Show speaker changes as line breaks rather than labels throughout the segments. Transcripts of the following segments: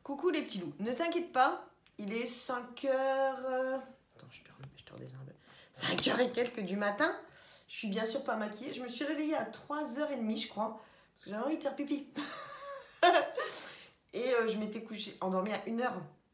Coucou les petits loups, ne t'inquiète pas, il est 5 heures... Attends, je te redescends un peu. 5 heures et quelques du matin. Je suis bien sûr pas maquillée. Je me suis réveillée à 3h30, je crois. Parce que j'avais envie de faire pipi. Et je m'étais couchée, endormie à 1h.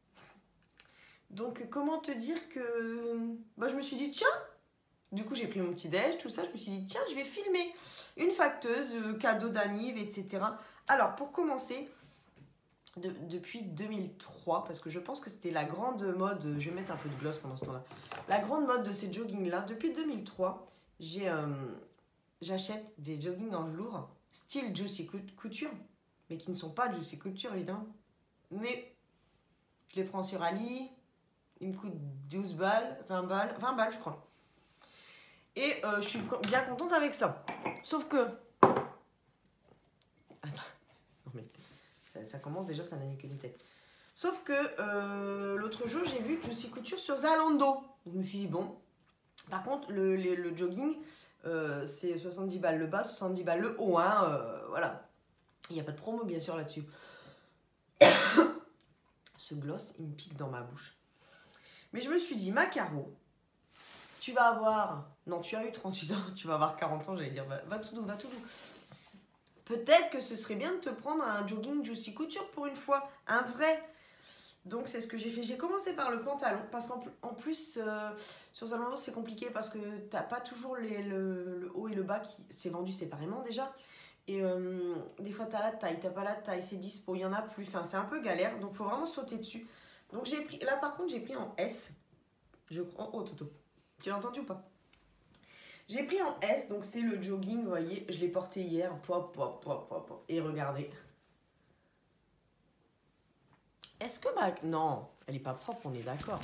Donc comment te dire que... Bah, je me suis dit, tiens. Du coup, j'ai pris mon petit déj, tout ça. Je me suis dit, tiens, je vais filmer une facteuse, cadeau d'anniv, etc. Alors, pour commencer... Depuis 2003, parce que je pense que c'était la grande mode, je vais mettre un peu de gloss pendant ce temps-là, la grande mode de ces joggings-là, depuis 2003, j'achète des joggings en velours, style Juicy Couture, mais qui ne sont pas Juicy Couture évidemment, mais je les prends sur Ali, ils me coûtent 12 balles, 20 balles je crois, et je suis bien contente avec ça, sauf que... Ça commence déjà, ça n'a ni que ni tête. Sauf que l'autre jour, j'ai vu Juicy Couture sur Zalando. Je me suis dit, bon. Par contre, le jogging, c'est 70 balles le bas, 70 balles le haut. Hein, voilà. Il n'y a pas de promo, bien sûr, là-dessus. Ce gloss, il me pique dans ma bouche. Mais je me suis dit, ma Caro, tu vas avoir... Non, tu as eu 38 ans, tu vas avoir 40 ans, j'allais dire, va tout doux, va tout doux. Peut-être que ce serait bien de te prendre un jogging Juicy Couture pour une fois, un vrai. Donc c'est ce que j'ai fait. J'ai commencé par le pantalon parce qu'en plus sur Zalando c'est compliqué parce que t'as pas toujours le haut et le bas qui c'est vendu séparément déjà. Et des fois t'as la taille, t'as pas la taille, c'est dispo, il y en a plus. Enfin c'est un peu galère donc faut vraiment sauter dessus. Donc j'ai pris, là par contre j'ai pris en S. Je prends, oh Toto, tu l'as entendu ou pas? J'ai pris en S, donc c'est le jogging, vous voyez, je l'ai porté hier, et regardez. Est-ce que ma... Non, elle est pas propre, on est d'accord.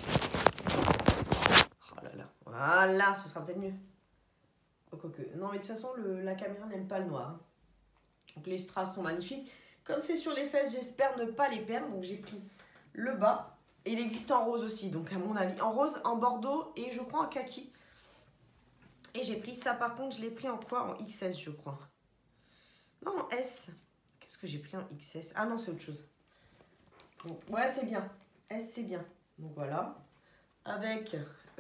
Oh là là, voilà, ce sera peut-être mieux. Oh, quoique. Non, mais de toute façon, la caméra n'aime pas le noir. Donc les strass sont magnifiques. Comme c'est sur les fesses, j'espère ne pas les perdre, donc j'ai pris le bas. Et il existe en rose aussi, donc à mon avis, en rose, en bordeaux et je crois en kaki. Et j'ai pris ça, par contre, je l'ai pris en quoi? En XS, je crois. Non, en S. Qu'est-ce que j'ai pris en XS? Ah non, c'est autre chose. Bon, ouais, c'est bien. S, c'est bien. Donc voilà. Avec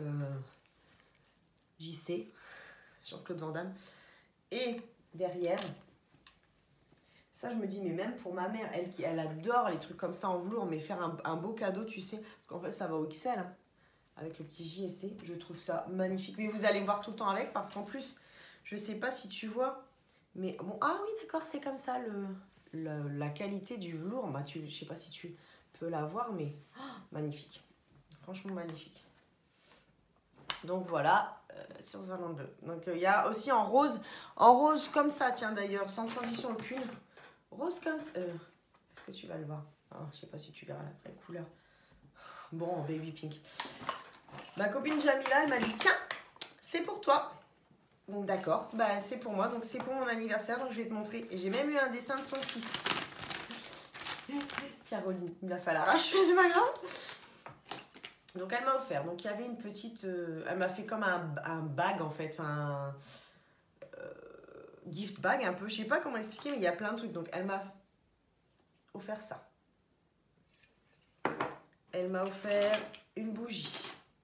JC, Jean-Claude Van Damme. Et derrière, ça, je me dis, mais même pour ma mère, elle adore les trucs comme ça en velours, mais faire un beau cadeau, tu sais, parce qu'en fait, ça va au XL, hein. Avec le petit JC, je trouve ça magnifique. Mais vous allez me voir tout le temps avec parce qu'en plus, je sais pas si tu vois, mais bon, ah oui, d'accord, c'est comme ça la qualité du velours. Bah, je sais pas si tu peux la voir, mais oh, magnifique. Franchement, magnifique. Donc voilà, sur Zalando. Donc il y a aussi en rose comme ça, tiens d'ailleurs, sans transition aucune. Rose comme ça. Est-ce que tu vas le voir? Oh, je sais pas si tu verras la vraie couleur. Bon, baby pink. Ma copine Jamila, elle m'a dit, tiens, c'est pour toi. Donc d'accord, bah, c'est pour moi, donc c'est pour mon anniversaire, donc je vais te montrer. Et j'ai même eu un dessin de son fils. Caroline, il m'a fait à l'arrache, mais c'est pas grave. Donc elle m'a offert, donc il y avait une petite... elle m'a fait comme un bag en fait, enfin... gift bag un peu, je sais pas comment expliquer, mais il y a plein de trucs. Donc elle m'a offert ça. Elle m'a offert une bougie.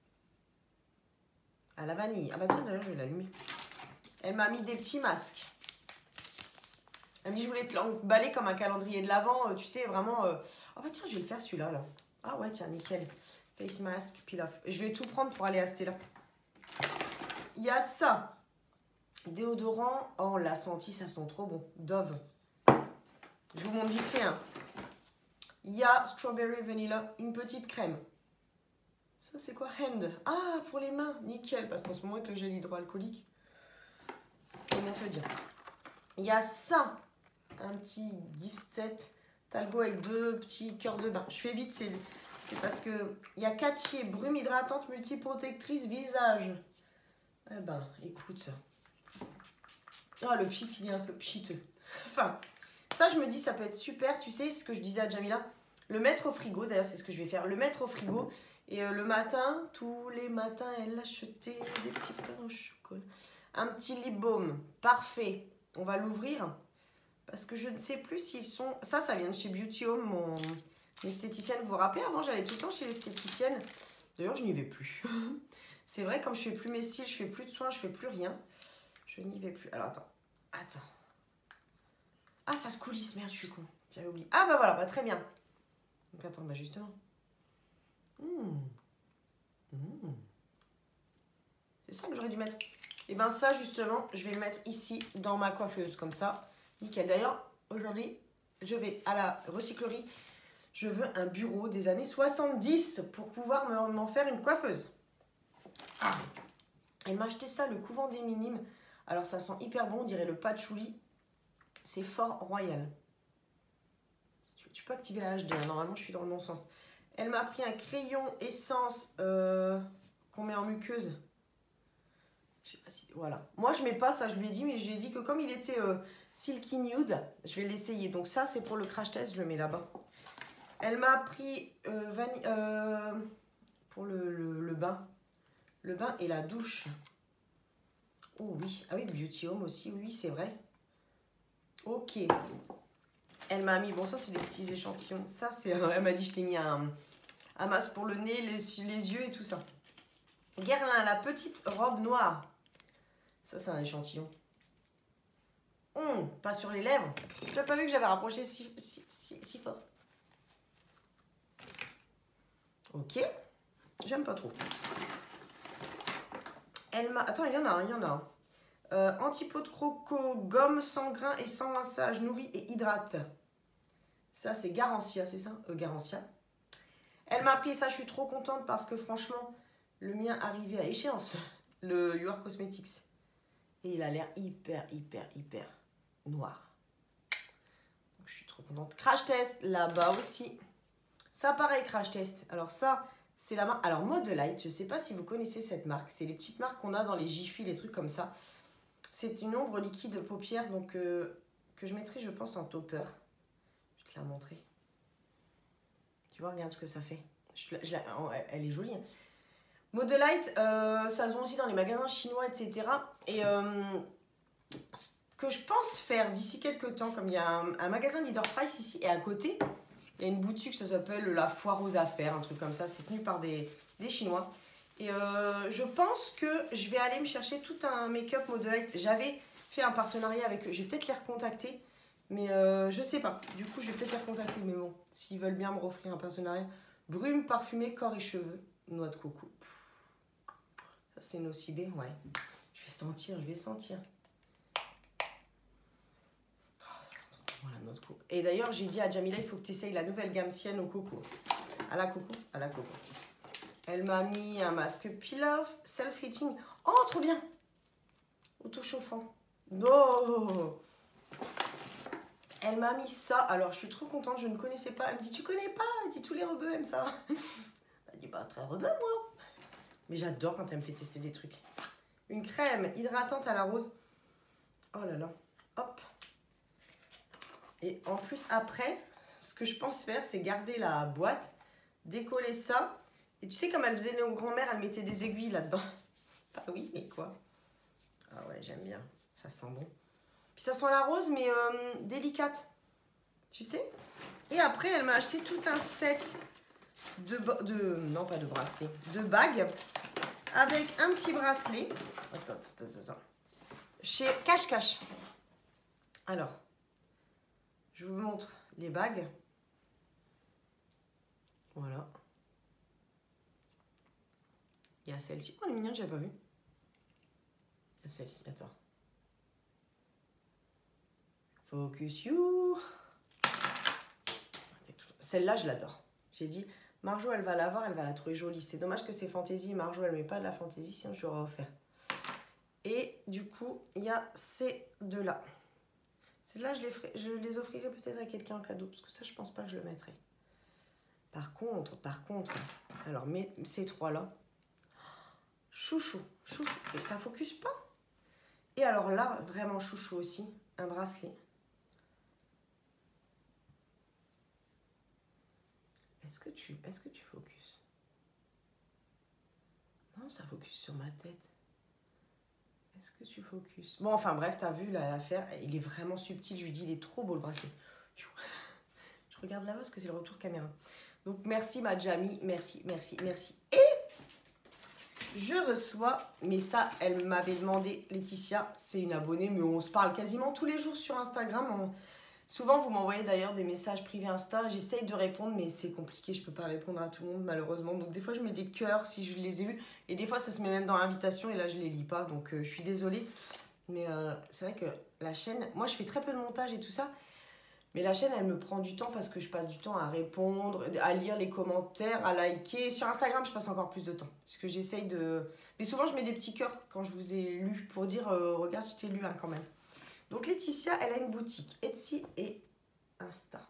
À la vanille. Ah bah tiens, d'ailleurs, je vais l'allumer. Elle m'a mis des petits masques. Elle m'a dit, je voulais te l'emballer comme un calendrier de l'Avent, tu sais, vraiment... Ah bah tiens, je vais le faire celui-là, là. Ah ouais, tiens, nickel. Face mask, peel off. Je vais tout prendre pour aller à Stella. Il y a ça. Déodorant. Oh, on l'a senti, ça sent trop bon. Dove. Je vous montre vite fait, hein. Il y a Strawberry Vanilla, une petite crème. Ça, c'est quoi? Hand. Ah, pour les mains. Nickel, parce qu'en ce moment, avec le gel hydroalcoolique, comment te dire? Il y a ça. Un petit gift set. Talgo avec 2 petits cœurs de bain. Je fais vite, c'est parce que il y a Cathier, brume hydratante multiprotectrice visage. Eh ben, écoute. Oh, le pchit, il est un peu pchiteux. Enfin, ça, je me dis, ça peut être super. Tu sais, ce que je disais à Jamila, le mettre au frigo. D'ailleurs, c'est ce que je vais faire. Le mettre au frigo. Et le matin, tous les matins, elle achetait des petits pains au chocolat. Un petit lip balm. Parfait. On va l'ouvrir. Parce que je ne sais plus s'ils sont... Ça vient de chez Beauty Home, L'esthéticienne, vous vous rappelez, avant, j'allais tout le temps chez l'esthéticienne. D'ailleurs, je n'y vais plus. C'est vrai, comme je fais plus mes cils, je fais plus de soins, je fais plus rien. Je n'y vais plus. Alors, attends. Attends. Ah, ça se coulisse, merde, je suis con. J'avais oublié. Ah, bah voilà, bah très bien. Donc, attends, bah justement. C'est ça que j'aurais dû mettre. Et ben ça, justement, je vais le mettre ici, dans ma coiffeuse, comme ça. Nickel. D'ailleurs, aujourd'hui, je vais à la recyclerie. Je veux un bureau des années 70 pour pouvoir m'en faire une coiffeuse. Ah. Elle m'a acheté ça, le couvent des Minimes. Alors, ça sent hyper bon, on dirait le patchouli. C'est fort royal. Tu peux activer la HD, hein. Normalement, je suis dans le bon sens. Elle m'a pris un crayon essence qu'on met en muqueuse. Je sais pas si... Voilà. Moi, je mets pas ça, je lui ai dit, mais je lui ai dit que comme il était silky nude, je vais l'essayer. Donc ça, c'est pour le crash test, je le mets là-bas. Elle m'a pris pour le bain. Le bain et la douche. Oh oui, ah oui, Beauty Home aussi, oui, c'est vrai. Ok. Elle m'a mis, bon ça c'est des petits échantillons. Ça c'est, elle m'a dit je t'ai mis un masque pour le nez, les yeux et tout ça. Guerlain, la petite robe noire. Ça c'est un échantillon. Pas sur les lèvres. Tu n'as pas vu que j'avais rapproché si fort. Ok. J'aime pas trop. Elle m'a... Attends, il y en a un. Anti-peau de croco, gomme sans grain et sans rinçage, nourrit et hydrate. Ça, c'est Garancia, c'est ça Garancia. Elle m'a pris ça, je suis trop contente parce que franchement, le mien arrivait à échéance. Le You Are Cosmetics. Et il a l'air hyper noir. Donc, je suis trop contente. Crash test, là-bas aussi. Ça, pareil, crash test. Alors ça, c'est la marque... Alors, Modelite, je ne sais pas si vous connaissez cette marque. C'est les petites marques qu'on a dans les Jiffy, les trucs comme ça. C'est une ombre liquide de paupières, donc que je mettrai, je pense, en topper. Je vais te la montrer. Tu vois, regarde ce que ça fait. Elle est jolie. Hein. Modelite, ça se vend aussi dans les magasins chinois, etc. Et ce que je pense faire d'ici quelques temps, comme il y a un magasin Leader Price ici, et à côté, il y a une boutique, ça s'appelle la Foire aux Affaires, un truc comme ça. C'est tenu par des Chinois. Et je pense que je vais aller me chercher tout un make-up Modelite. J'avais fait un partenariat avec eux. Je vais peut-être les recontacter. Mais je sais pas. Du coup, je vais peut-être les recontacter. Mais bon, s'ils veulent bien me offrir un partenariat. Brume parfumée, corps et cheveux. Noix de coco. Ça, c'est nocibé. Ouais. Je vais sentir. Voilà, noix de coco. Et d'ailleurs, j'ai dit à Jamila, il faut que tu essayes la nouvelle gamme Sienne au coco. À la coco. Elle m'a mis un masque peel-off, self-heating. Oh, trop bien! Auto-chauffant. Non! Elle m'a mis ça. Alors, je suis trop contente. Je ne connaissais pas. Elle me dit, tu connais pas? Elle dit, tous les rebeux aiment ça. Elle dit, bah, très rebeu, moi. Mais j'adore quand elle me fait tester des trucs. Une crème hydratante à la rose. Oh là là. Hop. Et en plus, après, ce que je pense faire, c'est garder la boîte, décoller ça. Et tu sais, comme elle faisait nos grand-mères, elle mettait des aiguilles là-dedans. Ah oui, mais quoi? Ah ouais, j'aime bien. Ça sent bon. Puis ça sent la rose, mais délicate. Tu sais? Et après, elle m'a acheté tout un set non, pas de bracelet. De bagues. Avec un petit bracelet. Attends. Chez Cache-Cache. Alors, je vous montre les bagues. Voilà. Il y a celle-ci. Oh, elle est mignonne, je n'avais pas vu. Il y a celle-ci, attends. Focus you. Celle-là, je l'adore. J'ai dit, Marjo, elle va l'avoir, elle va la trouver jolie. C'est dommage que c'est fantaisie. Marjo, elle ne met pas de la fantaisie, sinon je l'aurais offert. Et du coup, il y a ces deux-là. Celles-là, je les offrirai peut-être à quelqu'un en cadeau, parce que ça, je pense pas que je le mettrai. Par contre, alors, ces trois-là, chouchou. Et ça focus pas. Et alors là, vraiment chouchou aussi, un bracelet. Est-ce que tu focus? Non, ça focus sur ma tête. Est-ce que tu focus? Bon, enfin bref, t'as vu l'affaire, il est vraiment subtil. Je lui dis, il est trop beau le bracelet. Je Je regarde là-bas parce que c'est le retour caméra. Donc merci ma Jamie, merci, merci, merci. Et je reçois, mais ça, elle m'avait demandé, Laetitia, c'est une abonnée, mais on se parle quasiment tous les jours sur Instagram. Souvent, vous m'envoyez d'ailleurs des messages privés Insta. J'essaye de répondre, mais c'est compliqué. Je ne peux pas répondre à tout le monde, malheureusement. Donc, des fois, je mets des cœurs si je les ai eus. Et des fois, ça se met même dans l'invitation. Et là, je ne les lis pas. Donc, je suis désolée. Mais c'est vrai que la chaîne... Moi, je fais très peu de montage et tout ça. Mais la chaîne, elle me prend du temps parce que je passe du temps à répondre, à lire les commentaires, à liker. Sur Instagram, je passe encore plus de temps. Parce que j'essaye de... Mais souvent, je mets des petits cœurs quand je vous ai lu pour dire regarde, je t'ai lu hein, quand même. Donc Laetitia, elle a une boutique Etsy et Insta.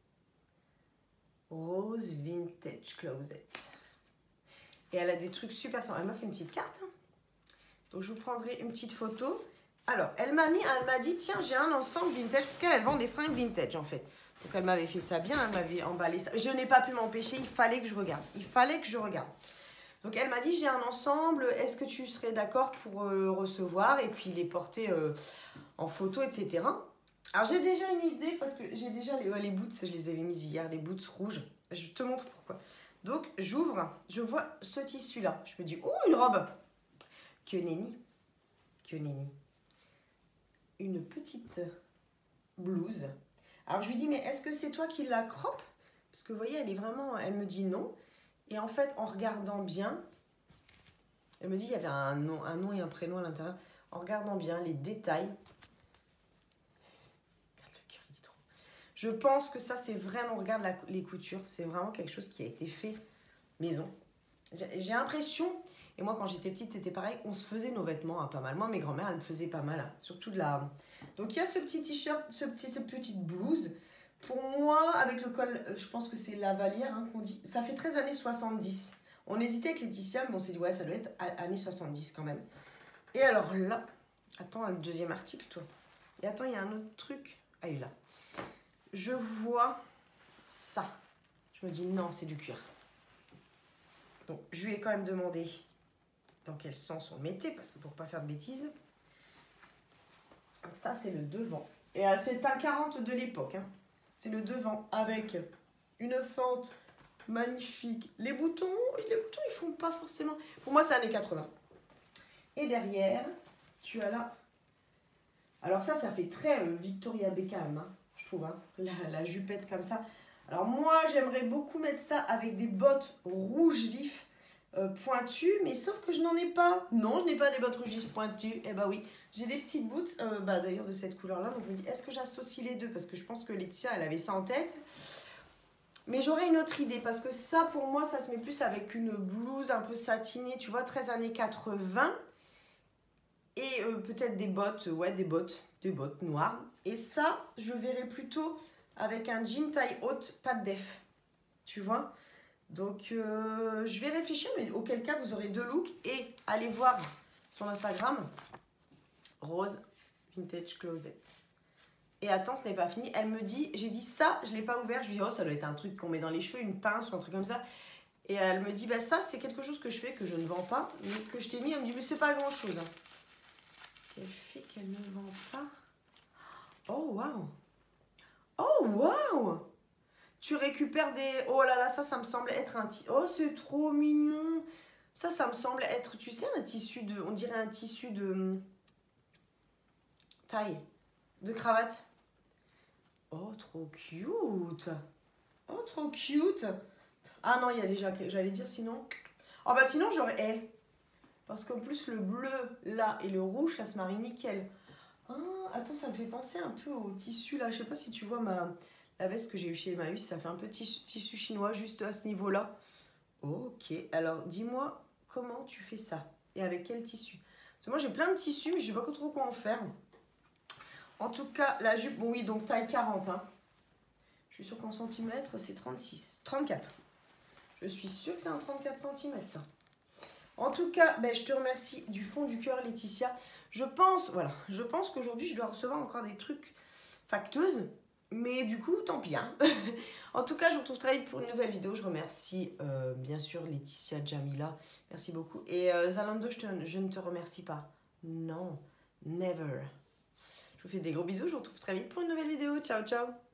Rose Vintage Closet. Et elle a des trucs super sympas. Elle m'a fait une petite carte. Donc je vous prendrai une petite photo. Alors, elle m'a dit, tiens, j'ai un ensemble vintage, parce qu'elle vend des fringues vintage en fait. Donc elle m'avait fait ça bien, elle m'avait emballé ça. Je n'ai pas pu m'empêcher, il fallait que je regarde. Il fallait que je regarde. Donc elle m'a dit, j'ai un ensemble, est-ce que tu serais d'accord pour recevoir et puis les porter en photo, etc. Alors j'ai déjà une idée, parce que j'ai déjà les boots, je les avais mises hier, les boots rouges. Je te montre pourquoi. Donc j'ouvre, je vois ce tissu-là. Je me dis, oh, une robe. Que nenni. Que nenni. Une petite blouse. Alors je lui dis, mais est-ce que c'est toi qui la croppe? Parce que vous voyez, elle est vraiment, elle me dit non. Et en fait, en regardant bien, elle me dit, il y avait un nom et un prénom à l'intérieur. En regardant bien les détails, je pense que ça, c'est vraiment, regarde les coutures, c'est vraiment quelque chose qui a été fait maison. J'ai l'impression, et moi quand j'étais petite, c'était pareil, on se faisait nos vêtements hein, pas mal. Moi, mes grand-mères, elles me faisaient pas mal, hein, surtout de la... Donc il y a ce petit t-shirt, cette petite blouse. Pour moi, avec le col, je pense que c'est Lavalière hein, qu'on dit. Ça fait 13 années 70. On hésitait avec Laetitia, mais on s'est dit, ouais, ça doit être années 70 quand même. Et alors là, attends, le deuxième article, toi. Et attends, il y a un autre truc. Ah, il est là. Je vois ça. Je me dis, non, c'est du cuir. Donc, je lui ai quand même demandé dans quel sens on mettait, parce que pour pas faire de bêtises. Donc ça, c'est le devant. Et c'est un 40 de l'époque. Hein. C'est le devant avec une fente magnifique. Les boutons, ils font pas forcément... Pour moi, c'est années 80. Et derrière, tu as là... Alors ça fait très Victoria Beckham, hein, je trouve. Hein, la jupette comme ça. Alors moi, j'aimerais beaucoup mettre ça avec des bottes rouges vifs pointues. Mais sauf que je n'en ai pas. Non, je n'ai pas des bottes rouges vifs pointues. Eh bah oui, j'ai des petites boots, d'ailleurs de cette couleur-là. Donc je me dis, est-ce que j'associe les deux? Parce que je pense que Laetitia, elle avait ça en tête. Mais j'aurais une autre idée. Parce que ça, pour moi, ça se met plus avec une blouse un peu satinée. Tu vois, 13 années 80. Et peut-être des bottes, ouais, des bottes noires. Et ça, je verrais plutôt avec un jean taille haute, pas de def. Tu vois? Donc, je vais réfléchir, mais auquel cas, vous aurez deux looks. Et allez voir sur Instagram, Rose Vintage Closet. Et attends, ce n'est pas fini. Elle me dit, j'ai dit ça, je ne l'ai pas ouvert. Je lui dis, oh, ça doit être un truc qu'on met dans les cheveux, une pince ou un truc comme ça. Et elle me dit, bah ça, c'est quelque chose que je fais, que je ne vends pas, mais que je t'ai mis. Elle me dit, mais c'est pas grand-chose. Qu'elle fait qu'elle ne vend pas. Oh, waouh! Oh, waouh! Tu récupères des... Oh là là, ça me semble être un tissu... Oh, c'est trop mignon! Ça me semble être, tu sais, un tissu de... On dirait un tissu de... taille. De cravate. Oh, trop cute! Oh, trop cute! Ah non, il y a déjà... J'allais dire sinon... Oh, bah sinon, j'aurais... Parce qu'en plus, le bleu, là, et le rouge, ça se marie nickel. Ah, attends, ça me fait penser un peu au tissu, là. Je sais pas si tu vois la veste que j'ai eue chez Emmaüs. Ça fait un peu tissu chinois, juste à ce niveau-là. Ok, alors dis-moi comment tu fais ça. Et avec quel tissu? Parce que moi, j'ai plein de tissus, mais je sais pas trop quoi en faire. En tout cas, la jupe, bon oui, donc taille 40. Hein. Je suis sûre qu'en centimètres, c'est 36. 34. Je suis sûre que c'est un 34 cm, ça. En tout cas, ben, je te remercie du fond du cœur, Laetitia. Je pense qu'aujourd'hui, je dois recevoir encore des trucs facteuses. Mais du coup, tant pis. Hein. En tout cas, je vous retrouve très vite pour une nouvelle vidéo. Je remercie bien sûr Laetitia, Jamila. Merci beaucoup. Et Zalando, je ne te remercie pas. Non, never. Je vous fais des gros bisous. Je vous retrouve très vite pour une nouvelle vidéo. Ciao, ciao.